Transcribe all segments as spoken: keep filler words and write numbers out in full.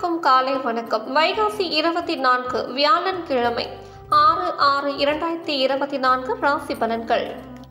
அனைவருக்கும் காலை வணக்கம். வைகாசி இருபத்தி நான்கு வியாழன்கிழமை ஆறு ஆறு இரண்டாயிரத்தி இருபத்தி நான்கு ராசி பலன்கள்.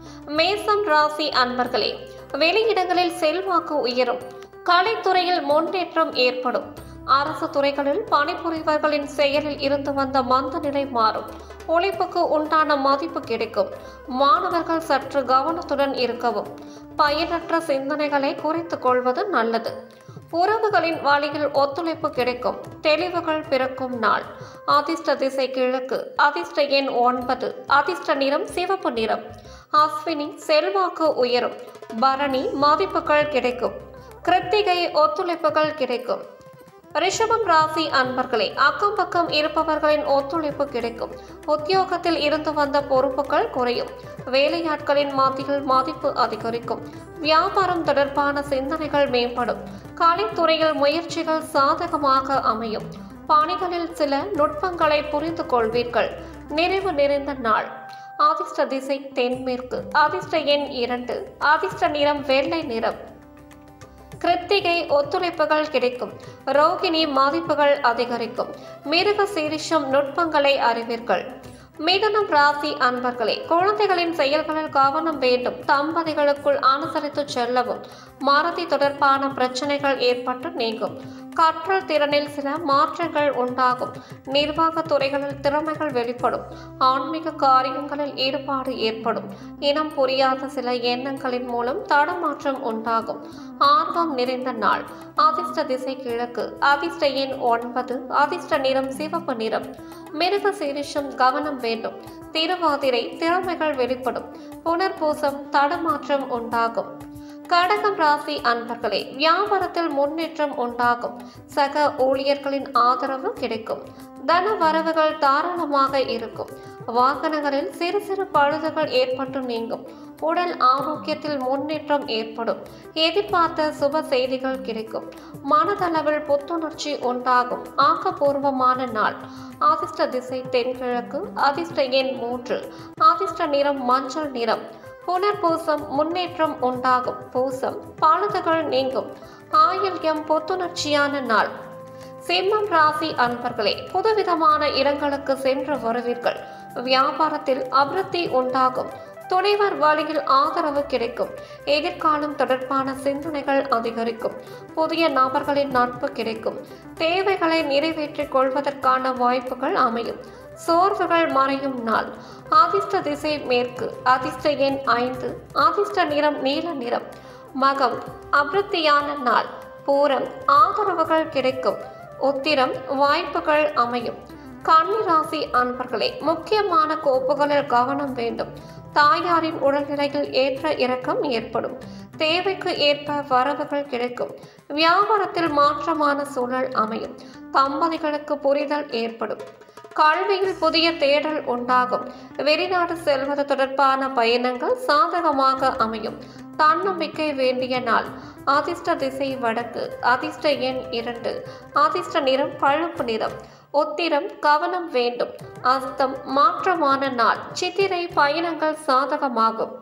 மேசம் ராசி அன்பர்களே, வெளியிடங்களில் செல்வாக்கு உயரும், கலைத்துறையில் முன்னேற்றம் ஏற்படும், அரசு துறைகளில் பணிபுரிவர்களின் செயலில் இருந்து வந்த மந்த நிலை மாறும், உழைப்புக்கு உண்டான மதிப்பு கிடைக்கும், மாணவர்கள் சற்று கவனத்துடன் இருக்கவும், பயனற்ற சிந்தனைகளை குறைத்துக் கொள்வது நல்லது. உறவுகளின் வழியில் ஒத்துழைப்பு கிடைக்கும், தெளிவுகள் பிறக்கும் நாள். அதிர்ஷ்ட திசை கிழக்கு, அதிர்ஷ்ட எண் ஒன்பது, அதிர்ஷ்ட நிறம் சிவப்பு நிறம். அஸ்வினி செல்வாக்கு உயரும், பரணி மதிப்புகள் கிடைக்கும், கிருத்திகை ஒத்துழைப்புகள் கிடைக்கும். ரிஷபம் ராசி அன்பர்களே, அக்கம் பக்கம் இருப்பவர்களின் ஒத்துழைப்பு கிடைக்கும், உத்தியோகத்தில் இருந்து வந்த பொறுப்புகள் குறையும், வேலையாட்களின் மத்தியில் மதிப்பு அதிகரிக்கும், வியாபாரம் தொடர்பான சிந்தனைகள் மேம்படும், கலைத்துறையில் முயற்சிகள் சாதகமாக அமையும், பணிகளில் சில நுட்பங்களை புரிந்து கொள்வீர்கள், நிறைவு நிறைந்த நாள். அதிர்ஷ்ட திசை தென்மேற்கு, அதிர்ஷ்ட எண் இரண்டு, அதிர்ஷ்ட நிறம் வெள்ளை நிறம். கிருத்திகை ஒத்துழைப்புகள் கிடைக்கும், ரோகிணி மதிப்புகள் அதிகரிக்கும், மிருக சீரிஷம் நுட்பங்களை அறிவீர்கள். மிதுனம் ராசி அன்பர்களே, குழந்தைகளின் செயல்களில் கவனம் வேண்டும், தம்பதிகளுக்குள் அனுசரித்து செல்லவும், மறதி தொடர்பான பிரச்சனைகள் ஏற்பட்டு நீங்கும், கற்றல் திறனில் சில மாற்றங்கள் உண்டாகும், நிர்வாக துறைகளில் திறமைகள் வெளிப்படும், ஆன்மீக காரியங்களில் ஈடுபாடு ஏற்படும், இனம் புரியாத சில எண்ணங்களின் மூலம் தடமாற்றம் உண்டாகும், ஆர்வம் நிறைந்த நாள். அதிர்ஷ்ட திசை கிழக்கு, அதிர்ஷ்ட எண் ஒன்பது, அதிர்ஷ்ட நிறம் சிவப்பு நிறம். மிருக சீரிஷம் கவனம் வேண்டும், திருவாதிரை திறமைகள் வெளிப்படும், புனர்பூசம் தடமாற்றம் உண்டாகும். கடகம் ராசி அன்பர்களே, வியாபாரத்தில் முன்னேற்றம் உண்டாகும், சக ஊழியர்களின் ஆதரவு கிடைக்கும், தன வரவுகள் தாராளமாக இருக்கும், வாகனங்களில் சிறு சிறு பழுதுகள் ஏற்பட்டு நீங்கும், உடல் ஆரோக்கியத்தில் முன்னேற்றம் ஏற்படும், எதிர்பார்த்த சுப செய்திகள் கிடைக்கும், மனதளவில் புத்துணர்ச்சி உண்டாகும், ஆக்கப்பூர்வமான நாள். அதிர்ஷ்ட திசை தென்கிழக்கு, அதிர்ஷ்ட எண் மூன்று, அதிர்ஷ்ட நிறம் மஞ்சள் நிறம். புனர்பூசம் முன்னேற்றம் உண்டாகும், பூசம் பழுதுகள் நீங்கும், ஆயில்யம் புத்துணர்ச்சியான நாள். சிம்மம் ராசி அன்பர்களே, புதுவிதமான இடங்களுக்கு சென்று வருவீர்கள், வியாபாரத்தில் அபிவிருத்தி உண்டாகும், துணைவர் வழியில் ஆதரவு கிடைக்கும், எதிர்காலம் தொடர்பான சிந்தனைகள் அதிகரிக்கும், புதிய நபர்களின் நட்பு கிடைக்கும், தேவைகளை நிறைவேற்றிக் கொள்வதற்கான வாய்ப்புகள் அமையும், சோர்வுகள் மறையும் நாள். அதிர்ஷ்ட திசை மேற்கு, அதிர்ஷ்ட எண் ஐந்து, அதிர்ஷ்ட நிறம் நீல நிறம். மகம் அபிவிருத்தியான நாள். பூரம் ஆதரவுகள் கிடைக்கும், உத்திரம் வாய்ப்புகள் அமையும். கன்னிராசி அன்பர்களே, முக்கியமான கோப்புகளில் கவனம் வேண்டும், தாயாரின் உடல்நிலையில் ஏற்ற இறக்கம் ஏற்படும், தேவைக்கு ஏற்ப வரவுகள் கிடைக்கும், வியாபாரத்தில் மாற்றமான சூழல் அமையும், தம்பதிகளுக்கு புரிதல் ஏற்படும், கல்வியில் புதிய தேடல் உண்டாகும், வெளிநாடு செல்வது தொடர்பான பயணங்கள் சாதகமாக அமையும், தன்னம்பிக்கை வேண்டிய நாள். அதிர்ஷ்ட திசை வடக்கு, அதிர்ஷ்ட எண் இரண்டு, அதிர்ஷ்ட நிறம் பழுப்பு நிறம். உத்திரம் கவனம் வேண்டும், அஸ்தம் மாற்றமான நாள், சித்திரை பயணங்கள் சாதகமாகும்.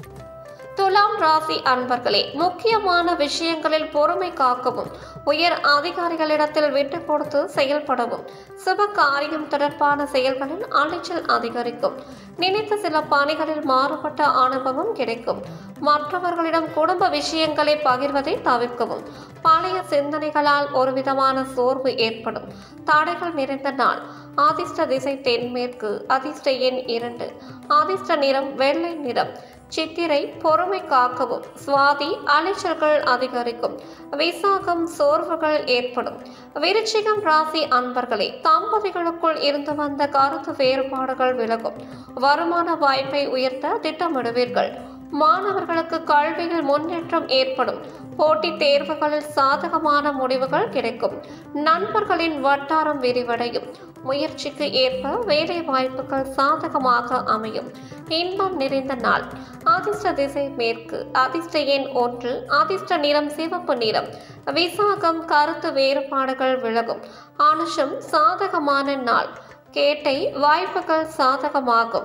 துலாம் ராசி அன்பர்களே, முக்கியமான விஷயங்களில் பொறுமை காக்கவும், உயர் அதிகாரிகளிடத்தில் விட்டு கொடுத்து செயல்படவும், சுப காரியம் தொடர்பான செயல்களில் அலைச்சல் அதிகரிக்கும், நினைத்த சில பணிகளில் மாறுபட்ட அனுபவம் கிடைக்கும், மற்றவர்களிடம் குடும்ப விஷயங்களை பகிர்வதை தவிர்க்கவும், பழைய சிந்தனைகளால் ஒருவிதமான சோர்வு ஏற்படும், தடைகள் நிறைந்த நாள். அதிர்ஷ்ட திசை தென்மேற்கு, அதிர்ஷ்ட எண் இரண்டு, அதிர்ஷ்ட நிறம் வெள்ளை நிறம். சித்திரை பொறுமை காக்கவும், சுவாதி அலைச்சல்கள் அதிகரிக்கும், விசாகம் சோர்வுகள் ஏற்படும். விருச்சிகம் ராசி அன்பர்களே, தம்பதிகளுக்குள் இருந்து வந்த கருத்து வேறுபாடுகள் விலகும், வருமான வாய்ப்பை உயர்த்த திட்டமிடுவீர்கள், மாணவர்களுக்கு கல்வியில் முன்னேற்றம் ஏற்படும், போட்டித் தேர்வுகளில் சாதகமான முடிவுகள் கிடைக்கும், நண்பர்களின் வட்டாரம் விரிவடையும், முயற்சிக்கு ஏற்ப வேலை வாய்ப்புகள் சாதகமாக அமையும், இன்பம் நிறைந்த நாள். அதிர்ஷ்ட திசை மேற்கு, அதிர்ஷ்ட எண் ஒன்று, அதிர்ஷ்ட நிறம் சிவப்பு நிறம். விசாகம் கருத்து வேறுபாடுகள் விலகும், அனுஷம் சாதகமான நாள், கேட்டை வாய்ப்புகள் சாதகமாகும்.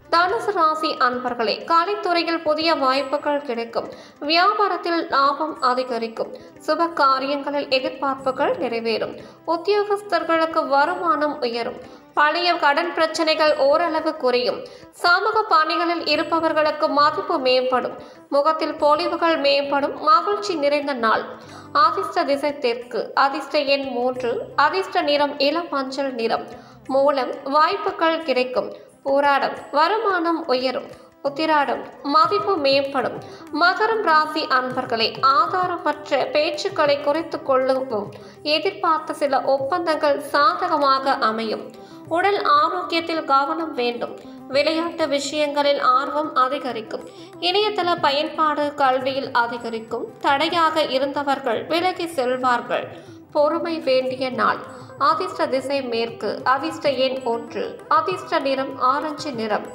தனுசு ராசி அன்பர்களே, கலைத்துறையில் புதிய வாய்ப்புகள் கிடைக்கும். வியாபாரத்தில் லாபம் அதிகரிக்கும். சுப காரியங்களில் எதிர்பார்ப்புகள் நிறைவேறும். உத்தியோகஸ்தர்களுக்கு வருமானம் உயரும். பழைய கடன் பிரச்சனைகள் ஓரளவு குறையும். சமூக பணிகளில் இருப்பவர்களுக்கு மதிப்பு மேம்படும். முகத்தில் பொலிவுகள் மேம்படும். மகிழ்ச்சி நிறைந்த நாள். அதிர்ஷ்ட திசை தெற்கு. அதிர்ஷ்ட எண் மூன்று. அதிர்ஷ்ட நிறம் இளம் மஞ்சள் நிறம். மூலம் வாய்ப்புகள் கிடைக்கும். போராடம் வருமானம் உயரும். உத்திராடம் மதிப்பு மேம்படும். மகரம் ராசி அன்பர்களே, ஆதாரமற்ற பேச்சுக்களை குறைத்துக் கொள்ளவும். எதிர்பார்த்த சில ஒப்பந்தங்கள் சாதகமாக அமையும். உடல் ஆரோக்கியத்தில் கவனம் வேண்டும். விளையாட்டு விஷயங்களில் ஆர்வம் அதிகரிக்கும். இணையதள பயன்பாடு கல்வியில் அதிகரிக்கும். தடையாக இருந்தவர்கள் விலகி செல்வார்கள். பொறுமை வேண்டிய நாள். அதிர்ஷ்ட திசை மேற்கு. அதிர்ஷ்ட எண் ஒன்று. அதிர்ஷ்ட நிறம் ஆரஞ்சு நிறம்.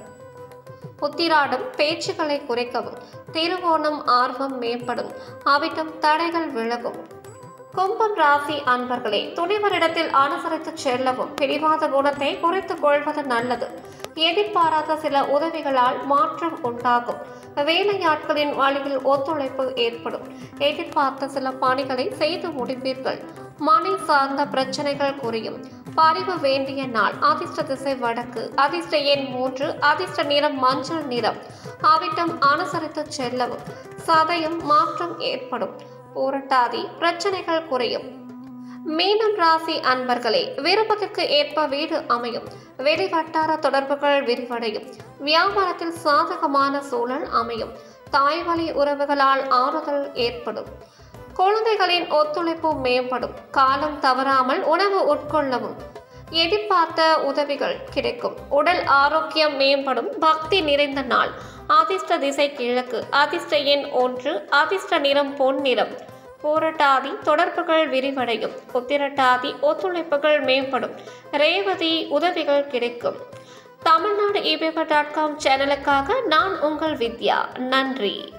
உத்திராடம் பேச்சுக்களை குறைக்கவும். திருவோணம் ஆர்வம் மேம்படும். அவிட்டம் தடைகள் விலகும். கும்பம் ராசி அன்பர்களே, துணிவரிடத்தில் அனுசரித்து செல்லவும். பிடிவாத குணத்தை குறைத்துக் கொள்வது நல்லது. எதிர்பாராத சில உதவிகளால் மாற்றம் உண்டாகும். வேலையாட்களின் வழியில் ஒத்துழைப்பு ஏற்படும். எதிர்பார்த்த சில பணிகளை செய்து முடிப்பீர்கள். மனை சார்ந்த பிரச்சனைகள் குறையும். பரிவு வேண்டிய நாள். அதிர்ஷ்ட திசை வடக்கு. அதிர்ஷ்ட எண் மூன்று. அதிர்ஷ்ட நிறம் மஞ்சள் நிறம். அவிட்டம் அனுசரித்து செல்லவும். சதயம் மாற்றம் ஏற்படும். போராட்டாதி பிரச்சனைகள் குறையும். மீனம் ராசி அன்பர்களே, விருப்பத்திற்கு ஏற்ப வீடு அமையும். வெளிவட்டார தொடர்புகள் விரிவடையும். வியாபாரத்தில் சாதகமான சூழல் அமையும். தாய்வழி உறவுகளால் ஆறுதல் ஏற்படும். குழந்தைகளின் ஒத்துழைப்பு மேம்படும். காலம் தவறாமல் உணவு உட்கொள்ளவும். எதிர்பார்த்த உதவிகள் கிடைக்கும். உடல் ஆரோக்கியம் மேம்படும். பக்தி நிறைந்த நாள். அதிர்ஷ்ட திசை கிழக்கு. அதிர்ஷ்ட எண் ஒன்று. அதிர்ஷ்ட நிறம் பொன் நிறம். போராட்டாதி தொடர்புகள் விரிவடையும். உத்திரட்டாதி ஒத்துழைப்புகள் மேம்படும். ரேவதி உதவிகள் கிடைக்கும். தமிழ்நாடு இபிப டாட் காம் சேனலுக்காக நான் உங்கள் வித்யா. நன்றி.